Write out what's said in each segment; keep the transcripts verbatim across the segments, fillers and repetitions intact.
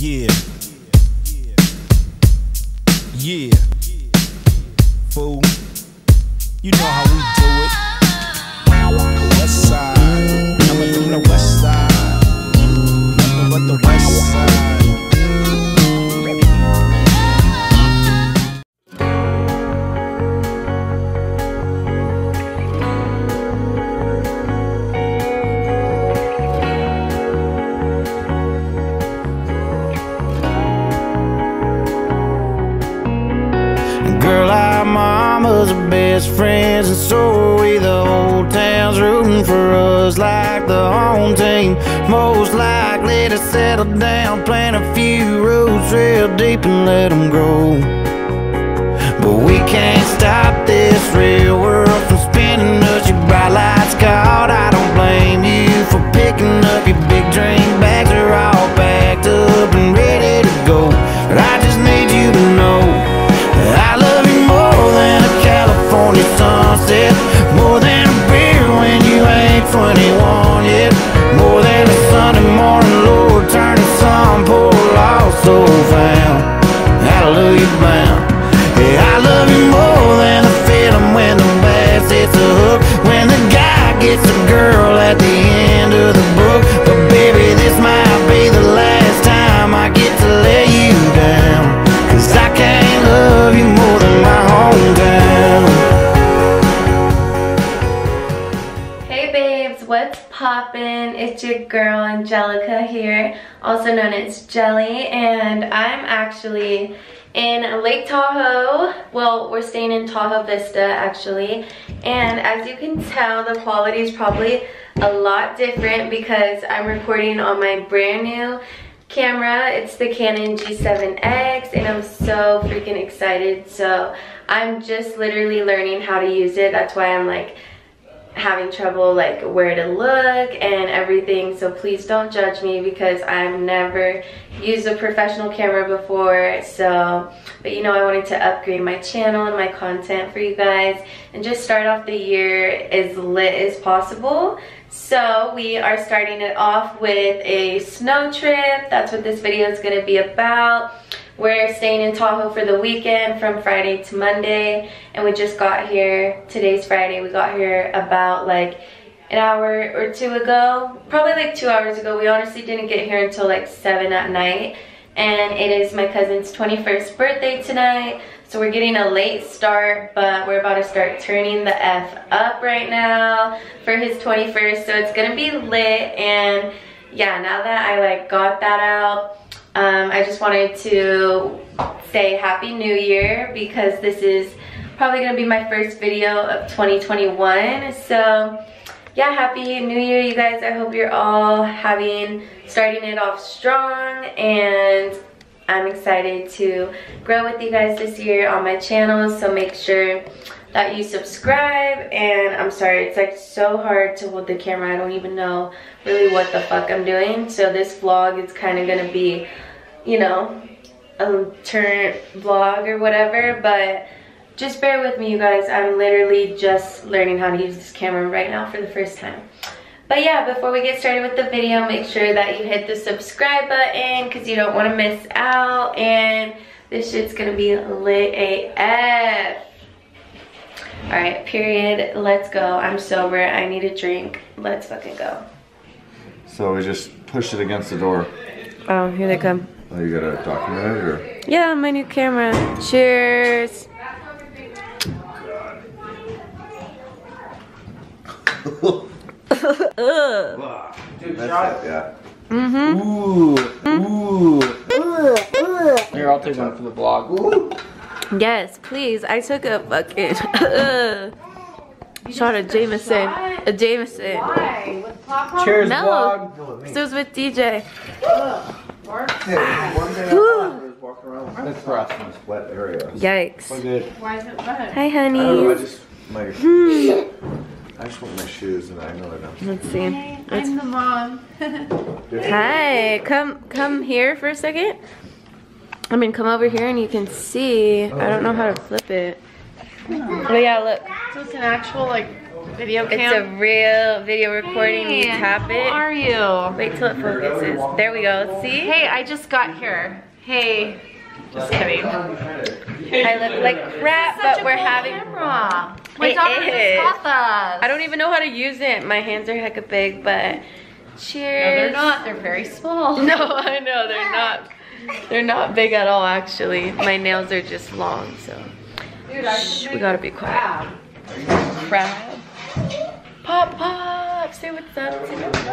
Yeah. Yeah. Fool. You know how we do it. The west side. Coming from the west side. Nothing but the west side. Best friends, and so are we. The whole town's rooting for us like the home team. Most likely to settle down, plant a few roots real deep and let them grow. But we can't stop this real world from spinning us. Your bright lights caught, I don't blame you for picking up your big drink bags. Are all packed up and ready to go. But I just need you to know I love you more than a California sunset, more than a beer when you ain't twenty-one yet, more than a Sunday morning Lord turning some poor lost soul found. Hallelujah bound. Yeah, I love you more than the feeling when the bass hits a hook, when the guy gets a girl at the end of the book. But baby, this might be the last time I get to let you down, 'cause I can't love you more than my hometown. Hey babes, what's poppin'? It's your girl Angelica here, also known as Jelly, and I'm actually in Lake Tahoe. Well, we're staying in Tahoe Vista actually, and as you can tell, the quality is probably a lot different because I'm recording on my brand new camera. It's the Canon G seven X, and I'm so freaking excited. So I'm just literally learning how to use it. That's why I'm like having trouble like where to look and everything. So please don't judge me because I've never used a professional camera before. So, but you know, I wanted to upgrade my channel and my content for you guys and just start off the year as lit as possible. So we are starting it off with a snow trip. That's what this video is going to be about. We're staying in Tahoe for the weekend from Friday to Monday, and we just got here. Today's Friday. We got here about like an hour or two ago, probably like two hours ago. We honestly didn't get here until like seven at night, and it is my cousin's twenty-first birthday tonight. So we're getting a late start, but we're about to start turning the F up right now for his twenty-first. So it's gonna be lit, and yeah, now that I like got that out, um, I just wanted to say Happy New Year because this is probably gonna be my first video of twenty twenty-one. So yeah, Happy New Year, you guys. I hope you're all having, starting it off strong, and I'm excited to grow with you guys this year on my channel, so make sure that you subscribe. And I'm sorry, it's like so hard to hold the camera. I don't even know really what the fuck I'm doing. So this vlog is kind of gonna be, you know, a turn vlog or whatever, but just bear with me, you guys. I'm literally just learning how to use this camera right now for the first time. But yeah, before we get started with the video, make sure that you hit the subscribe button because you don't want to miss out. And this shit's gonna be lit A F. Alright, period. Let's go. I'm sober. I need a drink. Let's fucking go. So we just pushed it against the door. Oh, here they come. Oh, you gotta document it, or? Yeah, my new camera. Cheers. Ugh. Dude, that's it, yeah. Mm-hmm. Ooh. Ooh. Here, I'll take one for the vlog. Ooh. Yes, please. I took a fucking shot of Jameson. A Jameson. Why? With popcorn? Cheers, No. vlog. This was with D J. Yeah, one day I was walking around with That's for us. this wet area. Yikes. We're good. Why is it wet? Hi, I don't know, I honey. just, my, I just want my shoes and I know they're not. Let's see. Hey, I'm the mom. Hi. Come, come here for a second. I mean, come over here and you can see. I don't know how to flip it. But yeah, look. So it's an actual like video cam? It's a real video recording. Hey, You tap it. How are you? Wait till it focuses. There we go. See? Hey, I just got here. Hey. Just kidding. I look like crap, Such but a we're cool having. camera. My It daughter is. just got that. I don't even know how to use it. My hands are hecka big, but No, cheers. they're not. They're very small. No, I know they're not. They're not big at all, actually. My nails are just long, so. Dude, I Shh, we gotta be quiet. Crab. Pop, pop. Say what's up. Say what's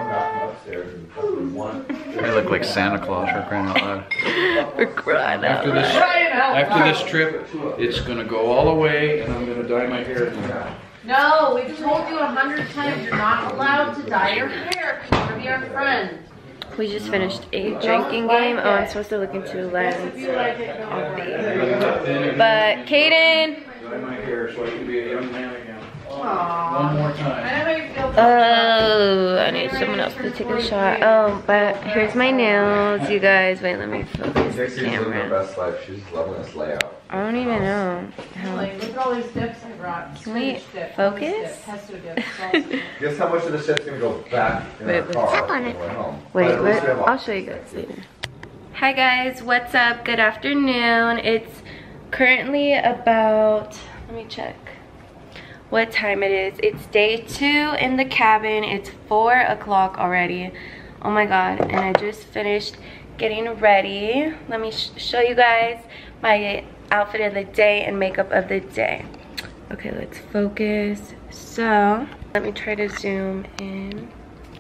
up. I look like Santa Claus for crying out loud. We're crying out After this, loud. after this trip, it's gonna go all the way, and I'm gonna dye my hair. No, we've told you a hundred times you're not allowed to dye your hair if you want to be our friend. We just finished a drinking game. Oh, I'm supposed to look into a lens. But Kaden. Dye my hair so I can be a young man again. Aww. One more I time. know how you feel. Oh, I need someone else to take a shot. Oh, but here's my nails, you guys. Wait, let me focus the Dixie's living her camera. best life. She's loving this layout. I don't even know how. Like, look at all these dips I brought. Can we Spinach dip, focus? hummus dip, pesto dip, salsa dip. Guess how much of the shit's gonna go back in Wait, our wait. car Tap on when it. we're home. Wait, But at least wait, we have I'll show you guys later. Hi guys, what's up? Good afternoon. It's currently about, let me check what time it is. It's day two in the cabin. It's four o'clock already. Oh my god, and I just finished getting ready. Let me sh show you guys my outfit of the day and makeup of the day. Okay, let's focus. So, let me try to zoom in.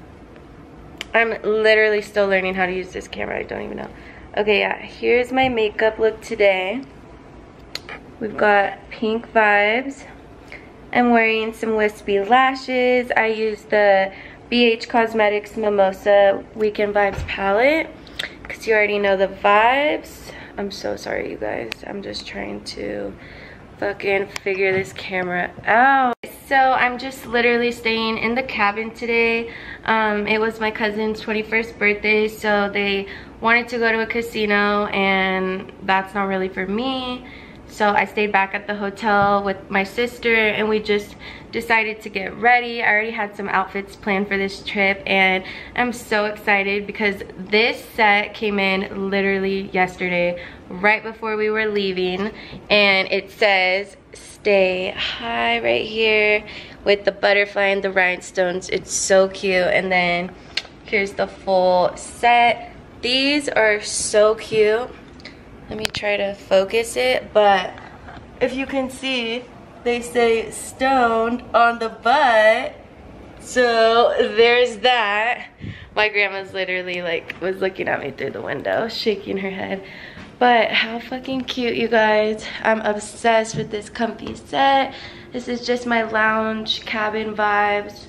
I'm literally still learning how to use this camera. I don't even know. Okay, yeah, here's my makeup look today. We've got pink vibes. I'm wearing some wispy lashes. I used the B H Cosmetics Mimosa Weekend Vibes palette because you already know the vibes. I'm so sorry, you guys. I'm just trying to fucking figure this camera out. So I'm just literally staying in the cabin today. Um, it was my cousin's twenty-first birthday, so they wanted to go to a casino, and that's not really for me. So I stayed back at the hotel with my sister, and we just decided to get ready. I already had some outfits planned for this trip, and I'm so excited because this set came in literally yesterday, right before we were leaving, and it says stay high right here with the butterfly and the rhinestones. It's so cute. And then here's the full set. These are so cute. Let me try to focus it, but if you can see, they say stoned on the butt. So there's that. My grandma's literally like was looking at me through the window, shaking her head. But how fucking cute, you guys. I'm obsessed with this comfy set. This is just my lounge cabin vibes,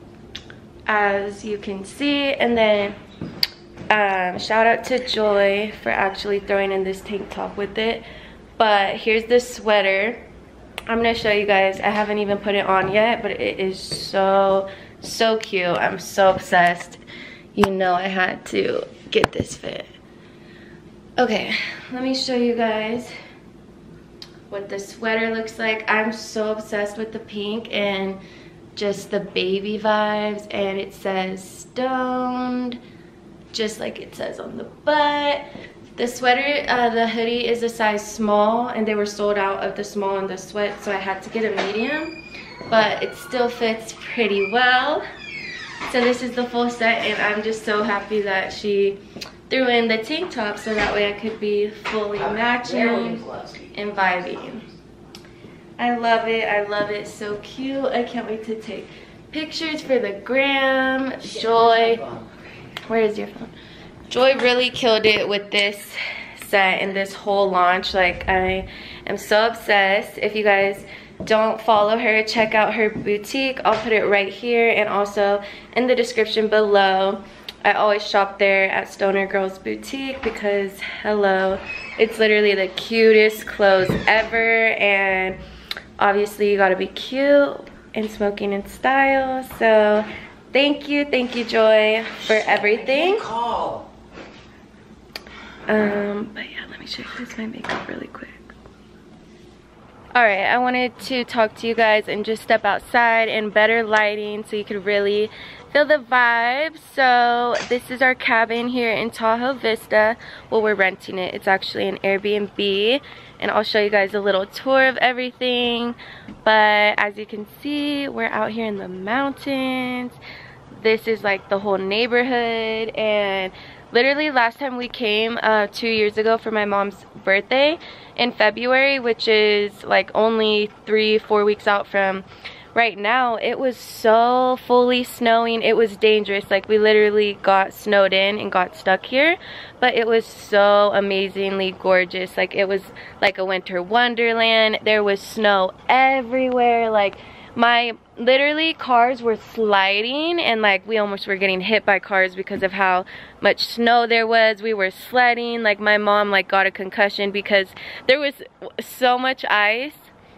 as you can see. And then um, shout out to Joy for actually throwing in this tank top with it. But here's the sweater. I'm gonna show you guys. I haven't even put it on yet, but it is so, so cute. I'm so obsessed. You know I had to get this fit. Okay, let me show you guys what the sweater looks like. I'm so obsessed with the pink and just the baby vibes, and it says stoned, just like it says on the butt. The sweater, uh, the hoodie is a size small, and they were sold out of the small and the sweat, so I had to get a medium, but it still fits pretty well. So this is the full set, and I'm just so happy that she threw in the tank top so that way I could be fully matching and vibing. I love it. I love it. So cute. I can't wait to take pictures for the gram. Joy, where is your phone? Joy really killed it with this set and this whole launch. Like, I am so obsessed. If you guys don't follow her, check out her boutique. I'll put it right here and also in the description below. I always shop there at Stoner Girls Boutique because, hello, it's literally the cutest clothes ever, and obviously you gotta be cute and smoking in style. So thank you, thank you, Joy, for everything. Um, but yeah, let me show you guys my makeup really quick. Alright, I wanted to talk to you guys and just step outside in better lighting so you could really feel the vibe. So this is our cabin here in Tahoe Vista. Well, we're renting it. It's actually an Airbnb, and I'll show you guys a little tour of everything. But as you can see, we're out here in the mountains. This is like the whole neighborhood, and literally last time we came uh, two years ago for my mom's birthday in February, which is like only three, four weeks out from right now, it was so fully snowing. It was dangerous. Like, we literally got snowed in and got stuck here, but it was so amazingly gorgeous. Like, it was like a winter wonderland. There was snow everywhere. Like, my literally cars were sliding, and like we almost were getting hit by cars because of how much snow there was. We were sledding. Like, my mom like got a concussion because there was so much ice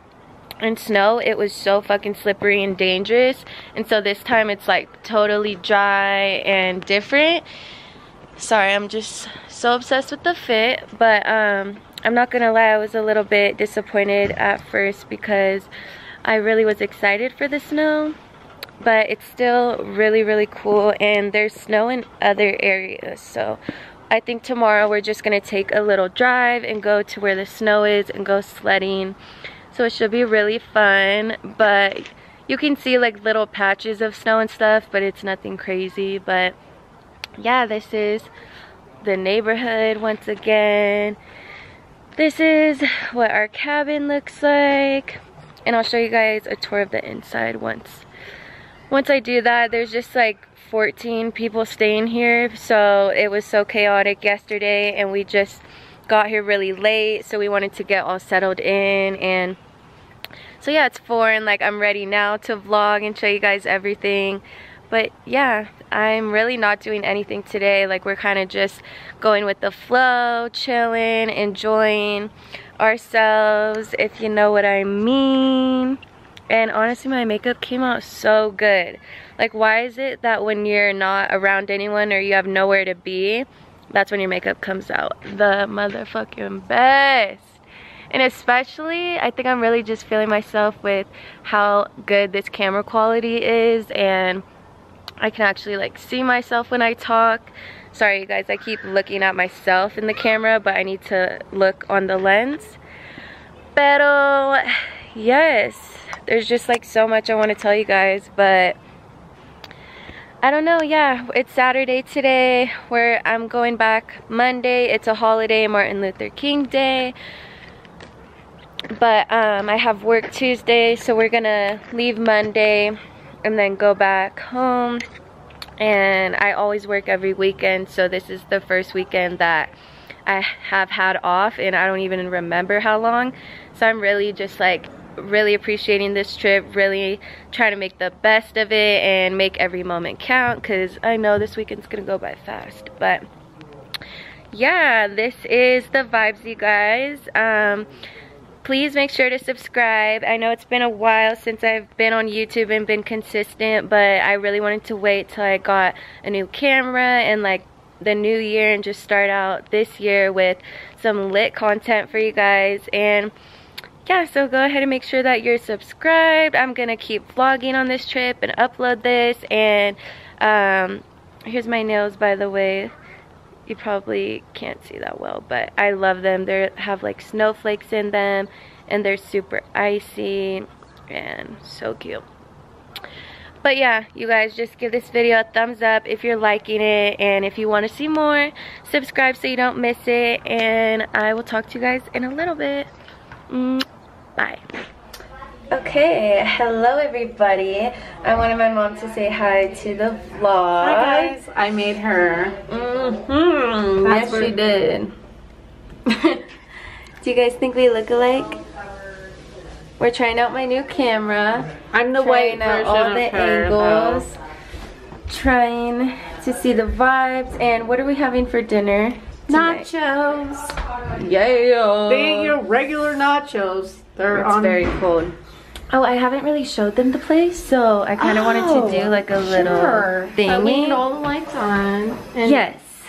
and snow. It was so fucking slippery and dangerous. And so this time it's like totally dry and different. Sorry, I'm just so obsessed with the fit. But um I'm not gonna lie, I was a little bit disappointed at first because I really was excited for the snow, but it's still really, really cool, and there's snow in other areas. So I think tomorrow we're just gonna take a little drive and go to where the snow is and go sledding. So it should be really fun, but you can see like little patches of snow and stuff, but it's nothing crazy. But yeah, this is the neighborhood once again. This is what our cabin looks like. And I'll show you guys a tour of the inside once once I do that. There's just like fourteen people staying here, so it was so chaotic yesterday, and we just got here really late, so we wanted to get all settled in. And so yeah, it's four, and like I'm ready now to vlog and show you guys everything. But yeah, I'm really not doing anything today. Like, we're kind of just going with the flow, chilling, enjoying ourselves, if you know what I mean. And honestly, my makeup came out so good. Like, why is it that when you're not around anyone or you have nowhere to be, that's when your makeup comes out the motherfucking best? And especially, I think I'm really just feeling myself with how good this camera quality is, and I can actually like see myself when I talk. Sorry you guys, I keep looking at myself in the camera, but I need to look on the lens. Pero yes, there's just like so much I want to tell you guys, but I don't know. Yeah, it's Saturday today, where I'm going back Monday. It's a holiday, Martin Luther King Day. But um, I have work Tuesday, so we're gonna leave Monday and then go back home. And I always work every weekend, so this is the first weekend that I have had off, and I don't even remember how long. So I'm really just like really appreciating this trip, really trying to make the best of it and make every moment count, because I know this weekend's gonna go by fast. But yeah, this is the vibes, you guys. Um, Please make sure to subscribe. I know it's been a while since I've been on YouTube and been consistent, but I really wanted to wait till I got a new camera and like the new year and just start out this year with some lit content for you guys. And yeah, so go ahead and make sure that you're subscribed. I'm gonna keep vlogging on this trip and upload this. And um, here's my nails, by the way. You probably can't see that well, but I love them. They have like snowflakes in them, and they're super icy and so cute. But yeah, you guys, just give this video a thumbs up if you're liking it, and if you want to see more, subscribe so you don't miss it. And I will talk to you guys in a little bit. Mm, bye. Okay, hello everybody. I wanted my mom to say hi to the vlog. Hi guys, I made her. Mm-hmm. Yes, she did. Do you guys think we look alike? We're trying out my new camera. I'm the white trying out version all of the her, angles. Though. Trying to see the vibes. And what are we having for dinner tonight? Nachos. Yeah. They ain't your regular nachos. They're It's on very cold. Oh, I haven't really showed them the place, so I kind of oh, wanted to do like a little sure. thingy. So we need all the lights on. And yes.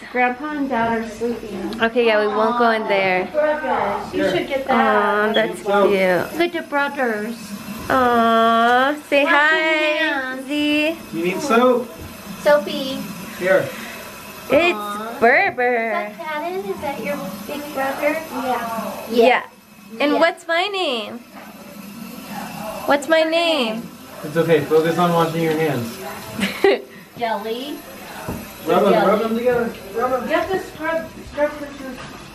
Grandpa and Dad are sleeping. Okay, yeah, we won't go in there. Brothers. You should get Aw, that. that's cute. Look at brothers. Aw, say Wash hi, your hands. Z. You need soap? Sophie. Here. It's Is Berber. that Cannon? Is that your big brother? Yeah. Yeah. And Yeah. what's my name? What's my name? It's okay. Focus on washing your hands. Jelly. Rub them, Jelly. rub them together. Rub them. Get the scrub. Scrub picture.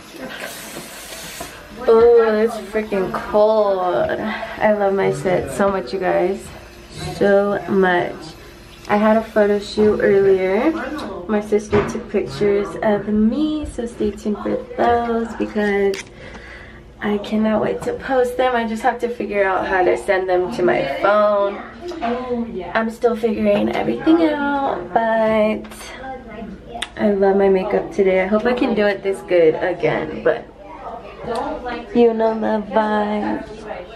Oh, it's freaking cold. I love my set so much, you guys. So much. I had a photo shoot earlier. My sister took pictures of me, so stay tuned for those because I cannot wait to post them. I just have to figure out how to send them to my phone. I'm still figuring everything out, but I love my makeup today. I hope I can do it this good again, but you know the vibe.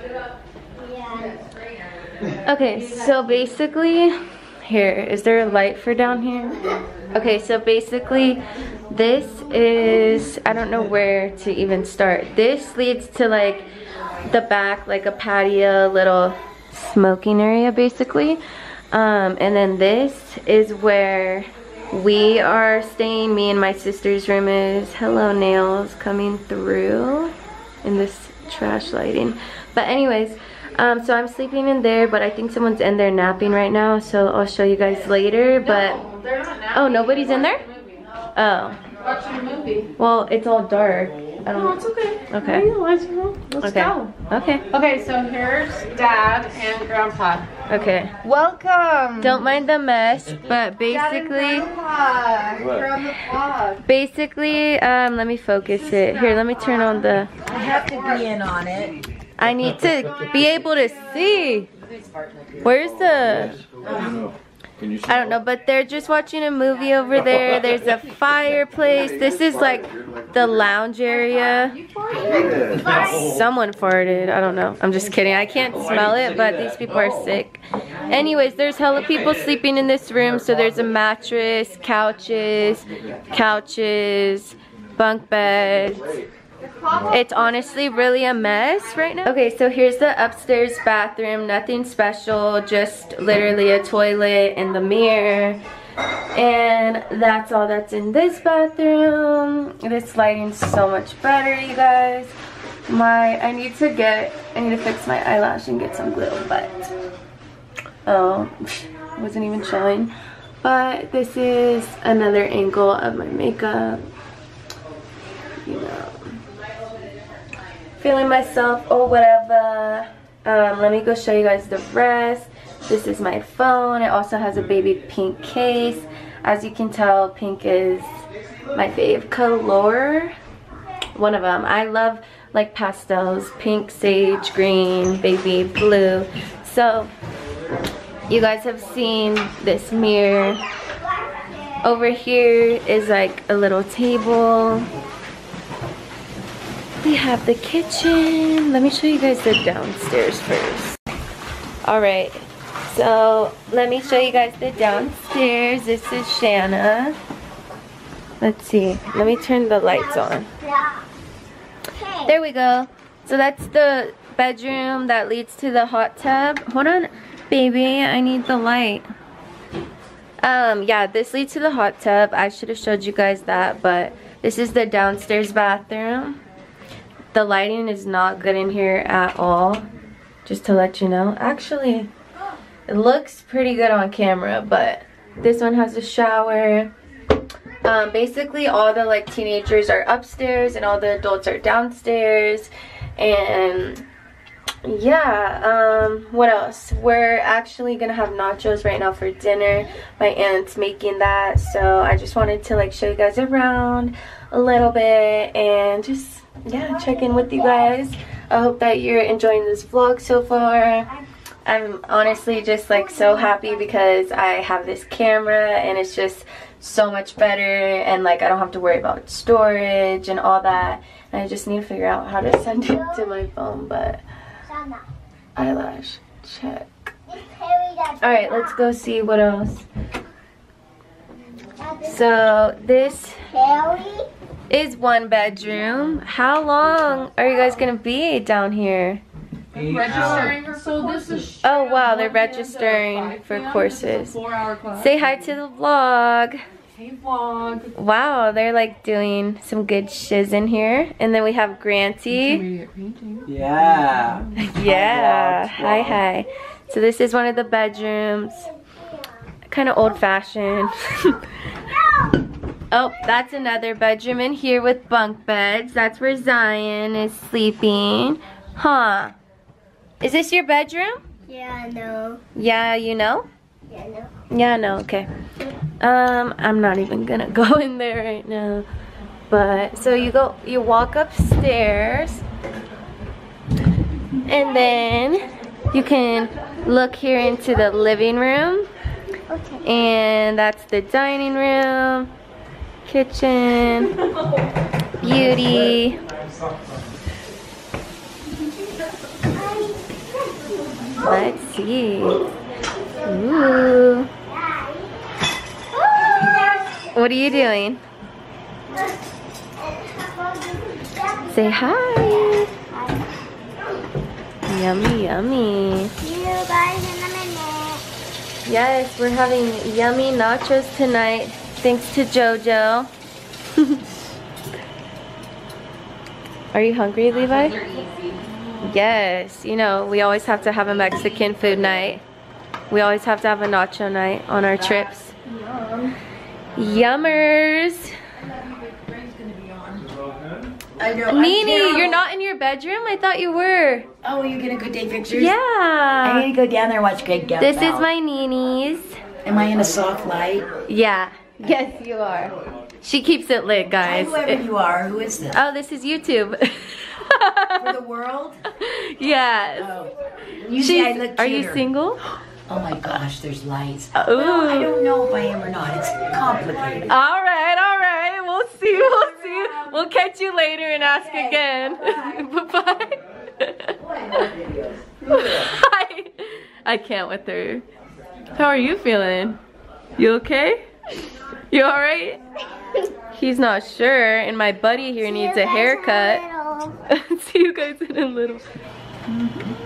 Okay, so basically, here, is there a light for down here? Okay, so basically, this is, I don't know where to even start. This leads to like the back, like a patio, little smoking area basically. Um, and then this is where we are staying. Me and my sister's room is. Hello, nails coming through in this trash lighting. But anyways, um, so I'm sleeping in there, but I think someone's in there napping right now, so I'll show you guys later. But No, they're not napping. oh, nobody's in there? Oh, Watching a movie. well, it's all dark. I don't No, it's okay. Okay. Yeah, let's go. Let's Okay. go. Okay. Okay, so here's Dad and Grandpa. Okay. Welcome. Don't mind the mess, but basically, You're on the vlog. basically, um, let me focus it. Here, let me turn on the. I have to be in on it. I need to be able to see. Where's the? Can you see? I don't know, but they're just watching a movie over there. There's a fireplace. This is like the lounge area. Someone farted. I don't know. I'm just kidding. I can't smell it, but these people are sick. Anyways, there's hella people sleeping in this room. So there's a mattress, couches, couches, bunk beds. It's honestly really a mess right now. Okay, so here's the upstairs bathroom. Nothing special, just literally a toilet and the mirror. And that's all that's in this bathroom. This lighting's so much better, you guys. My, I need to get, I need to fix my eyelash and get some glue, but, oh, wasn't even showing. But this is another angle of my makeup. You know. Feeling myself or whatever. Um, let me go show you guys the rest. This is my phone. It also has a baby pink case. As you can tell, pink is my fave color. One of them. I love like pastels. Pink, sage, green, baby blue. So you guys have seen this mirror. Over here is like a little table. We have the kitchen. Let me show you guys the downstairs first. Alright, so let me show you guys the downstairs. This is Shanna. Let's see. Let me turn the lights on. There we go. So that's the bedroom that leads to the hot tub. Hold on, baby. I need the light. Um, yeah, this leads to the hot tub. I should have showed you guys that, but this is the downstairs bathroom. The lighting is not good in here at all, just to let you know. Actually, it looks pretty good on camera, but this one has a shower. Um, basically, all the like teenagers are upstairs and all the adults are downstairs. And yeah, um, what else? We're actually gonna have nachos right now for dinner. My aunt's making that, so I just wanted to like show you guys around a little bit and just yeah, check in with you guys. I hope that you're enjoying this vlog so far. I'm honestly just like so happy because I have this camera and it's just so much better, and like I don't have to worry about storage and all that. And I just need to figure out how to send it to my phone. But eyelash check. Alright, let's go see what else. So this is one bedroom. How long are you guys gonna be down here? Registering. So this is. Oh wow, they're registering for courses. Say hi to the vlog. Hey vlog. Wow, they're like doing some good shiz in here. And then we have Granty. Yeah. Yeah, hi hi. So this is one of the bedrooms. Kind of old fashioned. Oh, that's another bedroom in here with bunk beds. That's where Zion is sleeping. Huh. Is this your bedroom? Yeah, I know. Yeah, you know? Yeah, I know. Yeah, no, okay. Um, I'm not even gonna go in there right now. But, so you go, you walk upstairs. And then you can look here into the living room. Okay. And that's the dining room, kitchen, beauty. Let's see. Ooh. What are you doing? Say hi. Yummy, yummy. See you guys in a minute. Yes, we're having yummy nachos tonight, thanks to JoJo. Are you hungry, Levi? Yes, you know, we always have to have a Mexican food night. We always have to have a nacho night on our trips. Yummers. I know. Nene, you're not in your bedroom? I thought you were. Oh, you're gonna go take pictures? Yeah. I'm gonna go down there and watch Greg Gap. This is my Nene's. Am I in a soft light? Yeah. Yes, you are. She keeps it lit, guys. Whoever It- you are, who is this? oh, this is YouTube. For the world? Yes. Oh. Usually I She's, look are you cuter. single? Oh my gosh, there's lights. Ooh. Well, I don't know if I am or not. It's complicated. All right, all right. We'll see. We'll see. We'll catch you later and ask again. Bye-bye. Hi. I can't with her. How are you feeling? You okay? You all right? He's not sure, and my buddy here needs a haircut. See you guys in a little.